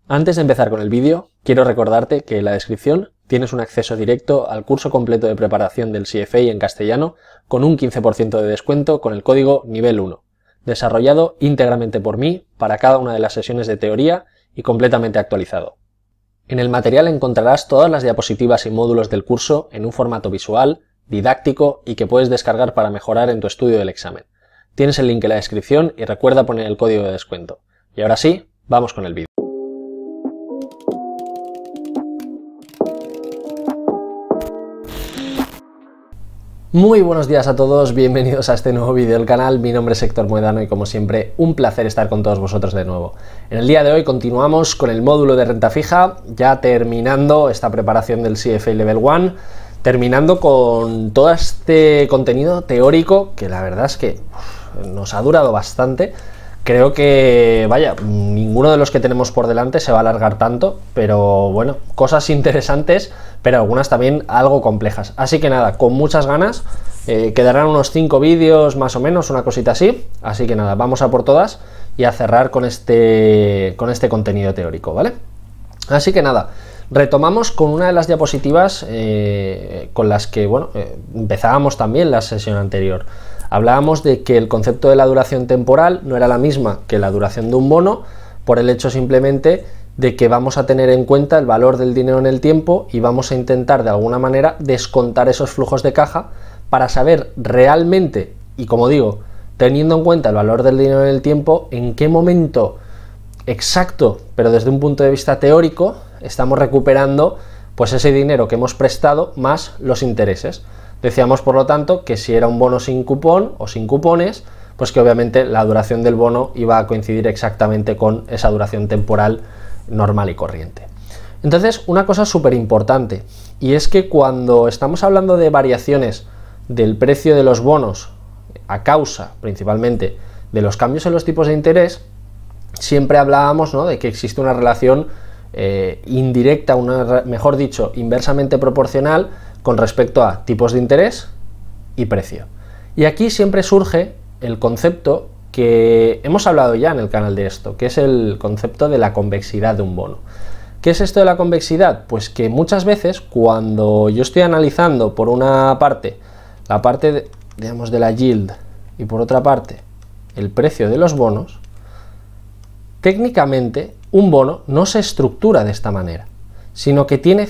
Antes de empezar con el vídeo, quiero recordarte que en la descripción tienes un acceso directo al curso completo de preparación del CFA en castellano con un 15% de descuento con el código nivel 1, desarrollado íntegramente por mí para cada una de las sesiones de teoría y completamente actualizado. En el material encontrarás todas las diapositivas y módulos del curso en un formato visual, didáctico y que puedes descargar para mejorar en tu estudio del examen. Tienes el link en la descripción y recuerda poner el código de descuento. Y ahora sí, vamos con el vídeo. Muy buenos días a todos, bienvenidos a este nuevo vídeo del canal. Mi nombre es Héctor Moedano y como siempre un placer estar con todos vosotros de nuevo. En el día de hoy continuamos con el módulo de renta fija, ya terminando esta preparación del CFA Level 1, terminando con todo este contenido teórico que la verdad es que nos ha durado bastante. Creo que, vaya, ninguno de los que tenemos por delante se va a alargar tanto, pero bueno, cosas interesantes, pero algunas también algo complejas. Así que nada, con muchas ganas, quedarán unos 5 vídeos más o menos, una cosita así. Así que nada, vamos a por todas y a cerrar con este contenido teórico, ¿vale? Así que nada, retomamos con una de las diapositivas con las que, bueno, empezábamos también la sesión anterior. Hablábamos de que el concepto de la duración temporal no era la misma que la duración de un bono, por el hecho simplemente de que vamos a tener en cuenta el valor del dinero en el tiempo y vamos a intentar de alguna manera descontar esos flujos de caja para saber realmente, y como digo, teniendo en cuenta el valor del dinero en el tiempo, en qué momento exacto, pero desde un punto de vista teórico, estamos recuperando pues ese dinero que hemos prestado más los intereses. Decíamos, por lo tanto, que si era un bono sin cupón o sin cupones, pues que obviamente la duración del bono iba a coincidir exactamente con esa duración temporal normal y corriente. Entonces, una cosa súper importante, y es que cuando estamos hablando de variaciones del precio de los bonos a causa, principalmente, de los cambios en los tipos de interés, siempre hablábamos, ¿no?, de que existe una relación indirecta, mejor dicho, inversamente proporcional con respecto a tipos de interés y precio. Y aquí siempre surge el concepto que hemos hablado ya en el canal de esto, que es el concepto de la convexidad de un bono. ¿Qué es esto de la convexidad? Pues que muchas veces cuando yo estoy analizando por una parte la parte digamos de la yield y por otra parte el precio de los bonos, técnicamente un bono no se estructura de esta manera, sino que tiene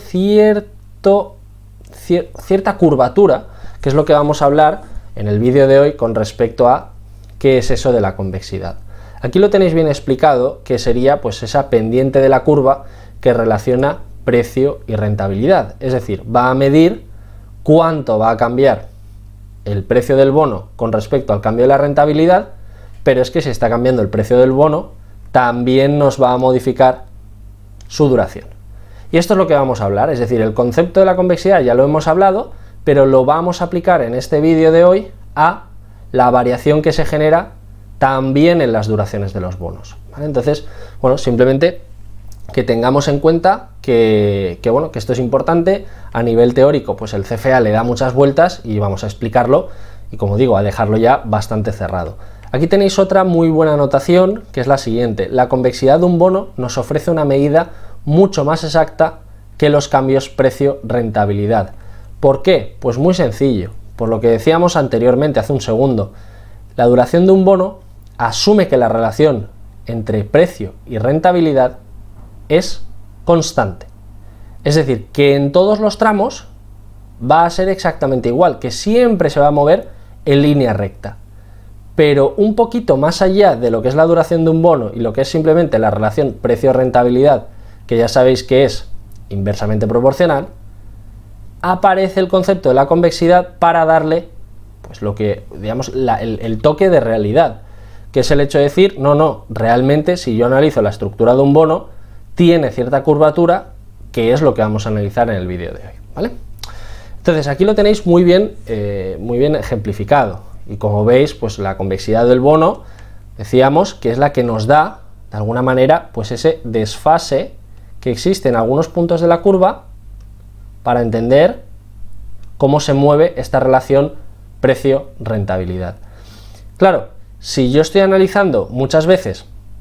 cierta curvatura, que es lo que vamos a hablar en el vídeo de hoy con respecto a qué es eso de la convexidad. Aquí lo tenéis bien explicado, que sería pues esa pendiente de la curva que relaciona precio y rentabilidad, es decir, va a medir cuánto va a cambiar el precio del bono con respecto al cambio de la rentabilidad, pero es que si está cambiando el precio del bono, también nos va a modificar su duración. Y esto es lo que vamos a hablar, es decir, el concepto de la convexidad ya lo hemos hablado, pero lo vamos a aplicar en este vídeo de hoy a la variación que se genera también en las duraciones de los bonos, ¿vale? Entonces, bueno, simplemente que tengamos en cuenta que esto es importante. A nivel teórico, pues el CFA le da muchas vueltas y vamos a explicarlo y, como digo, a dejarlo ya bastante cerrado. Aquí tenéis otra muy buena anotación, que es la siguiente: la convexidad de un bono nos ofrece una medida mucho más exacta que los cambios precio-rentabilidad. ¿Por qué? Pues muy sencillo, por lo que decíamos anteriormente hace un segundo. La duración de un bono asume que la relación entre precio y rentabilidad es constante. Es decir, que en todos los tramos va a ser exactamente igual, que siempre se va a mover en línea recta. Pero un poquito más allá de lo que es la duración de un bono y lo que es simplemente la relación precio-rentabilidad, que ya sabéis que es inversamente proporcional, aparece el concepto de la convexidad para darle pues lo que, digamos, el toque de realidad, que es el hecho de decir, no, realmente si yo analizo la estructura de un bono, tiene cierta curvatura, que es lo que vamos a analizar en el vídeo de hoy, ¿vale? Entonces aquí lo tenéis muy bien ejemplificado, y como veis, pues la convexidad del bono, decíamos que es la que nos da, de alguna manera, pues ese desfase que existe en algunos puntos de la curva para entender cómo se mueve esta relación precio-rentabilidad. Claro, si yo estoy analizando muchas veces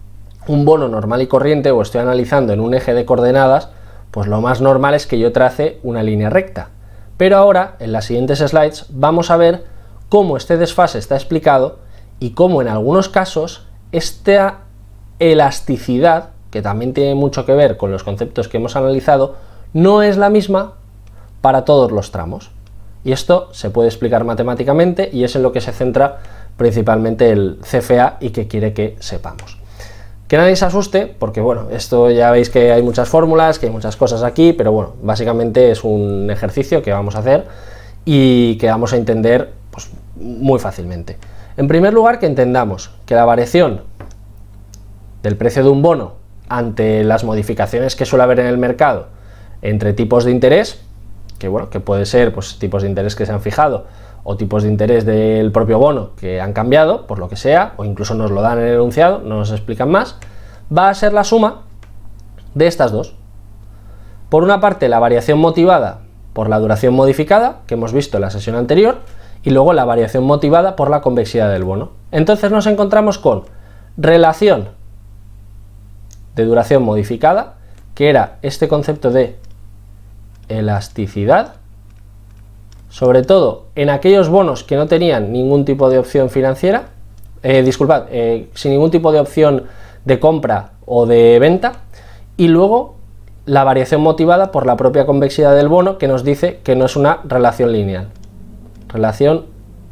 un bono normal y corriente o estoy analizando en un eje de coordenadas, pues lo más normal es que yo trace una línea recta. Pero ahora, en las siguientes slides, vamos a ver cómo este desfase está explicado y cómo en algunos casos esta elasticidad, que también tiene mucho que ver con los conceptos que hemos analizado, no es la misma para todos los tramos. Y esto se puede explicar matemáticamente y es en lo que se centra principalmente el CFA y que quiere que sepamos. Que nadie se asuste, porque bueno, esto ya veis que hay muchas fórmulas, que hay muchas cosas aquí, pero bueno, básicamente es un ejercicio que vamos a hacer y que vamos a entender pues, muy fácilmente. En primer lugar, que entendamos que la variación del precio de un bono ante las modificaciones que suele haber en el mercado entre tipos de interés, que bueno, que puede ser pues, tipos de interés que se han fijado o tipos de interés del propio bono que han cambiado, por lo que sea, o incluso nos lo dan en el enunciado, no nos explican más, va a ser la suma de estas dos. Por una parte, la variación motivada por la duración modificada, que hemos visto en la sesión anterior, y luego la variación motivada por la convexidad del bono. Entonces nos encontramos con relación de duración modificada, que era este concepto de elasticidad, sobre todo en aquellos bonos que no tenían ningún tipo de opción financiera, sin ningún tipo de opción de compra o de venta, y luego la variación motivada por la propia convexidad del bono, que nos dice que no es una relación lineal, relación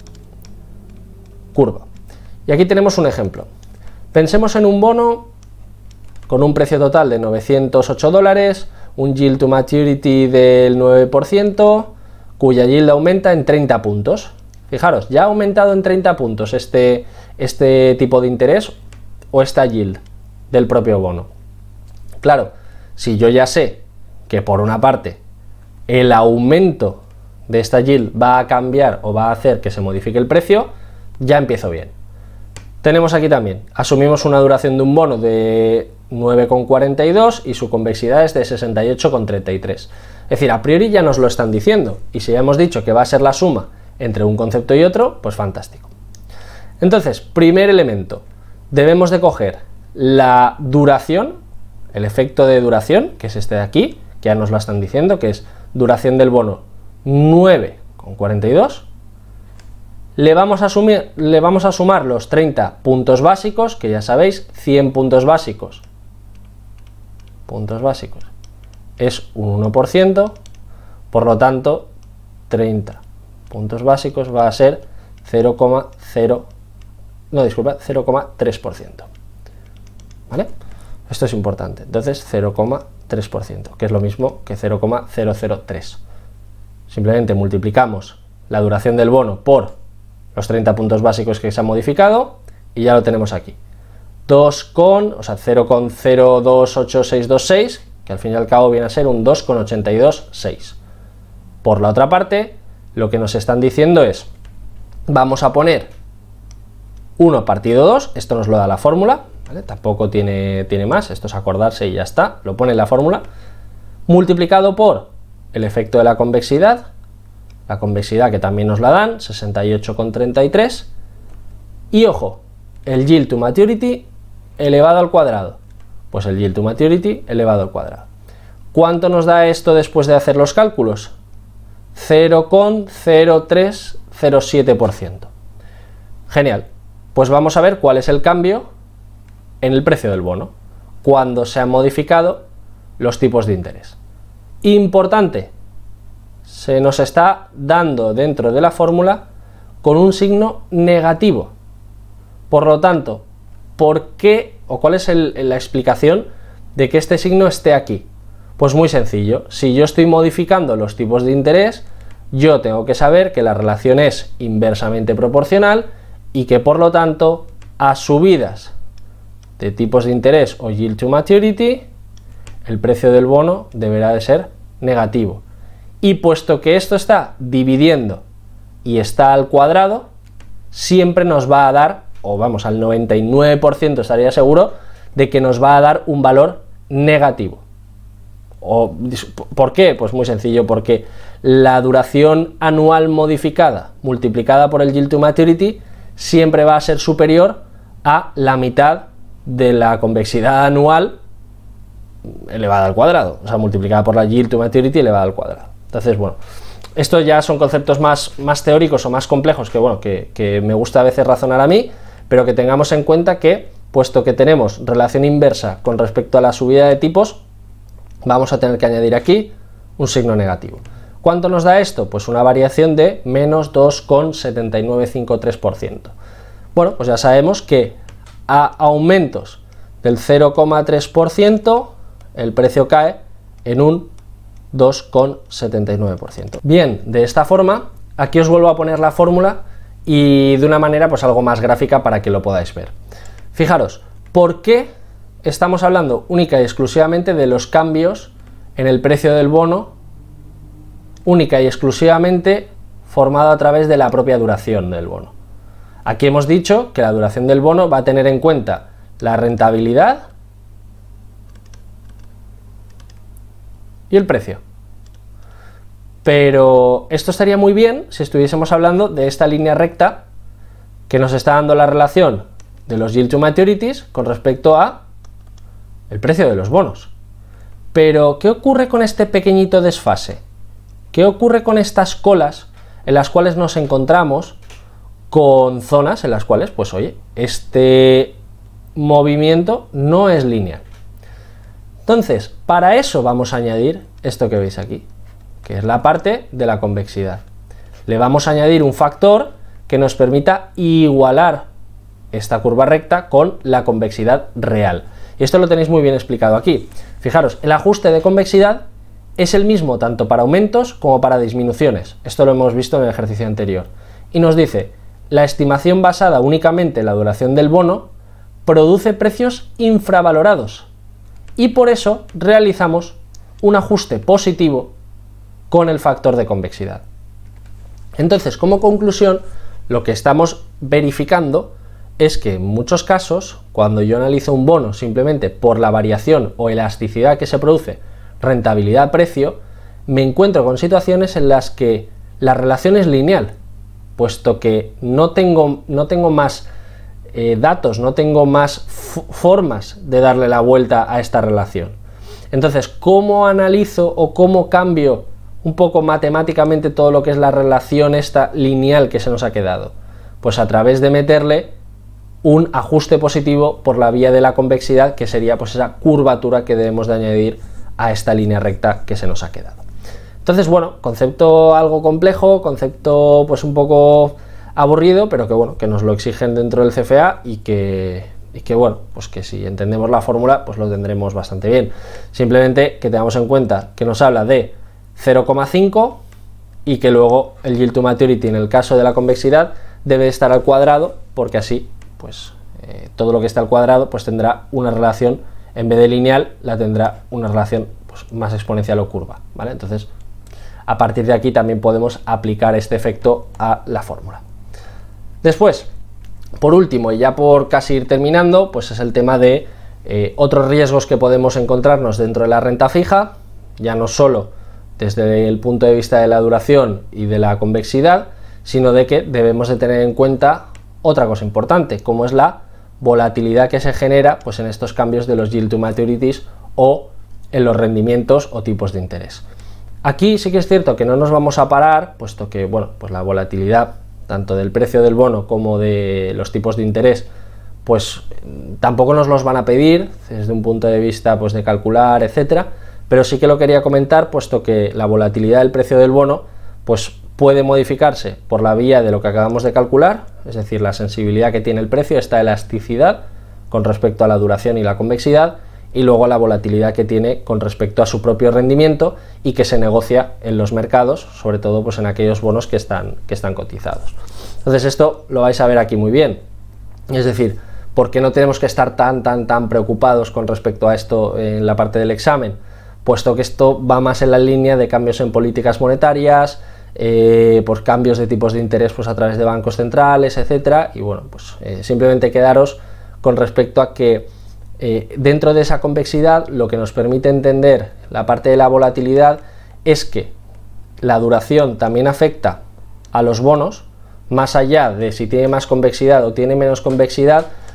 curva. Y aquí tenemos un ejemplo. Pensemos en un bono con un precio total de 908 dólares, un yield to maturity del 9%, cuya yield aumenta en 30 puntos. Fijaros, ya ha aumentado en 30 puntos este tipo de interés o esta yield del propio bono. Claro, si yo ya sé que por una parte el aumento de esta yield va a cambiar o va a hacer que se modifique el precio, ya empiezo bien. Tenemos aquí también, asumimos una duración de un bono de 9,42 y su convexidad es de 68,33. Es decir, a priori ya nos lo están diciendo, y si ya hemos dicho que va a ser la suma entre un concepto y otro, pues fantástico. Entonces, primer elemento, debemos de coger la duración, el efecto de duración, que es este de aquí, que ya nos lo están diciendo, que es duración del bono 9,42, le vamos a sumar los 30 puntos básicos, que ya sabéis, 100 puntos básicos es un 1%, por lo tanto 30 puntos básicos va a ser 0,3%, ¿vale? Esto es importante, entonces 0,3%, que es lo mismo que 0,003. Simplemente multiplicamos la duración del bono por los 30 puntos básicos que se han modificado y ya lo tenemos aquí. 0,028626, que al fin y al cabo viene a ser un 2,826. Por la otra parte, lo que nos están diciendo es, vamos a poner 1 partido 2, esto nos lo da la fórmula, ¿vale? Tampoco tiene más, esto es acordarse y ya está, lo pone en la fórmula, multiplicado por el efecto de la convexidad que también nos la dan, 68,33, y ojo, el yield to maturity elevado al cuadrado, pues el yield to maturity elevado al cuadrado. ¿Cuánto nos da esto después de hacer los cálculos? 0,0307%. Genial, pues vamos a ver cuál es el cambio en el precio del bono cuando se han modificado los tipos de interés. Importante, se nos está dando dentro de la fórmula con un signo negativo. Por lo tanto, ¿por qué o cuál es la explicación de que este signo esté aquí? Pues muy sencillo, si yo estoy modificando los tipos de interés, yo tengo que saber que la relación es inversamente proporcional y que por lo tanto a subidas de tipos de interés o yield to maturity, el precio del bono deberá de ser negativo. Y puesto que esto está dividiendo y está al cuadrado, siempre nos va a dar, o vamos, al 99% estaría seguro, de que nos va a dar un valor negativo. ¿Por qué? Pues muy sencillo, porque la duración anual modificada multiplicada por el yield to maturity siempre va a ser superior a la mitad de la convexidad anual elevada al cuadrado, o sea, multiplicada por la yield to maturity elevada al cuadrado. Entonces, bueno, estos ya son conceptos más teóricos o más complejos que, bueno, que me gusta a veces razonar a mí, pero que tengamos en cuenta que, puesto que tenemos relación inversa con respecto a la subida de tipos, vamos a tener que añadir aquí un signo negativo. ¿Cuánto nos da esto? Pues una variación de menos 2,7953%. Bueno, pues ya sabemos que a aumentos del 0,3% el precio cae en un 2,79%. Bien, de esta forma, aquí os vuelvo a poner la fórmula y de una manera pues algo más gráfica para que lo podáis ver. Fijaros, ¿por qué estamos hablando única y exclusivamente de los cambios en el precio del bono, única y exclusivamente formado a través de la propia duración del bono? Aquí hemos dicho que la duración del bono va a tener en cuenta la rentabilidad y el precio. Pero esto estaría muy bien si estuviésemos hablando de esta línea recta que nos está dando la relación de los yield to maturities con respecto a el precio de los bonos. Pero, ¿qué ocurre con este pequeñito desfase? ¿Qué ocurre con estas colas en las cuales nos encontramos con zonas en las cuales, pues oye, este movimiento no es lineal? Entonces, para eso vamos a añadir esto que veis aquí, que es la parte de la convexidad. Le vamos a añadir un factor que nos permita igualar esta curva recta con la convexidad real. Y esto lo tenéis muy bien explicado aquí. Fijaros, el ajuste de convexidad es el mismo tanto para aumentos como para disminuciones. Esto lo hemos visto en el ejercicio anterior. Y nos dice, la estimación basada únicamente en la duración del bono produce precios infravalorados. Y por eso realizamos un ajuste positivo con el factor de convexidad. Entonces, como conclusión, lo que estamos verificando es que en muchos casos, cuando yo analizo un bono simplemente por la variación o elasticidad que se produce rentabilidad-precio, me encuentro con situaciones en las que la relación es lineal, puesto que no tengo más datos, no tengo más formas de darle la vuelta a esta relación. Entonces, ¿cómo analizo o cómo cambio un poco matemáticamente todo lo que es la relación esta lineal que se nos ha quedado? Pues a través de meterle un ajuste positivo por la vía de la convexidad, que sería pues esa curvatura que debemos de añadir a esta línea recta que se nos ha quedado. Entonces, bueno, concepto algo complejo, concepto pues un poco aburrido, pero que bueno, que nos lo exigen dentro del CFA y que bueno, pues que si entendemos la fórmula, pues lo tendremos bastante bien. Simplemente que tengamos en cuenta que nos habla de 0,5 y que luego el yield to maturity en el caso de la convexidad debe estar al cuadrado, porque así pues todo lo que está al cuadrado pues tendrá una relación, en vez de lineal, la tendrá una relación pues más exponencial o curva, ¿vale? Entonces, a partir de aquí también podemos aplicar este efecto a la fórmula. Después, por último, y ya por casi ir terminando, pues es el tema de otros riesgos que podemos encontrarnos dentro de la renta fija, ya no solo desde el punto de vista de la duración y de la convexidad, sino de que debemos de tener en cuenta otra cosa importante, como es la volatilidad que se genera pues en estos cambios de los yield to maturities o en los rendimientos o tipos de interés. Aquí sí que es cierto que no nos vamos a parar, puesto que bueno, pues la volatilidad tanto del precio del bono como de los tipos de interés pues tampoco nos los van a pedir desde un punto de vista pues de calcular, etcétera, pero sí que lo quería comentar, puesto que la volatilidad del precio del bono pues puede modificarse por la vía de lo que acabamos de calcular, es decir, la sensibilidad que tiene el precio, esta elasticidad con respecto a la duración y la convexidad, y luego la volatilidad que tiene con respecto a su propio rendimiento y que se negocia en los mercados, sobre todo pues en aquellos bonos que están cotizados. Entonces esto lo vais a ver aquí muy bien, es decir, ¿por qué no tenemos que estar tan preocupados con respecto a esto en la parte del examen? Puesto que esto va más en la línea de cambios en políticas monetarias, por cambios de tipos de interés pues a través de bancos centrales, etcétera, y bueno, pues simplemente quedaros con respecto a que dentro de esa convexidad lo que nos permite entender la parte de la volatilidad es que la duración también afecta a los bonos, más allá de si tiene más convexidad o tiene menos convexidad,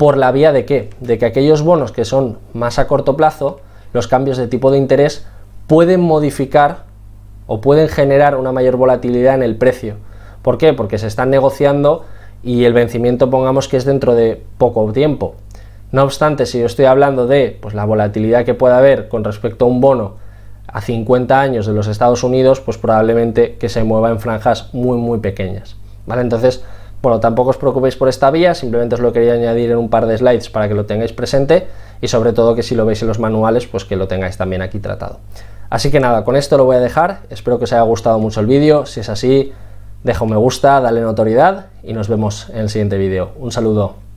por la vía de ¿qué? De que aquellos bonos que son más a corto plazo, los cambios de tipo de interés pueden modificar o pueden generar una mayor volatilidad en el precio. ¿Por qué? Porque se están negociando y el vencimiento, pongamos que es dentro de poco tiempo. No obstante, si yo estoy hablando de pues, la volatilidad que pueda haber con respecto a un bono a 50 años de los Estados Unidos, pues probablemente que se mueva en franjas muy pequeñas, ¿vale? Entonces, bueno, tampoco os preocupéis por esta vía, simplemente os lo quería añadir en un par de slides para que lo tengáis presente y sobre todo que si lo veis en los manuales, pues que lo tengáis también aquí tratado. Así que nada, con esto lo voy a dejar, espero que os haya gustado mucho el vídeo, si es así, deja un me gusta, dale notoriedad y nos vemos en el siguiente vídeo. Un saludo.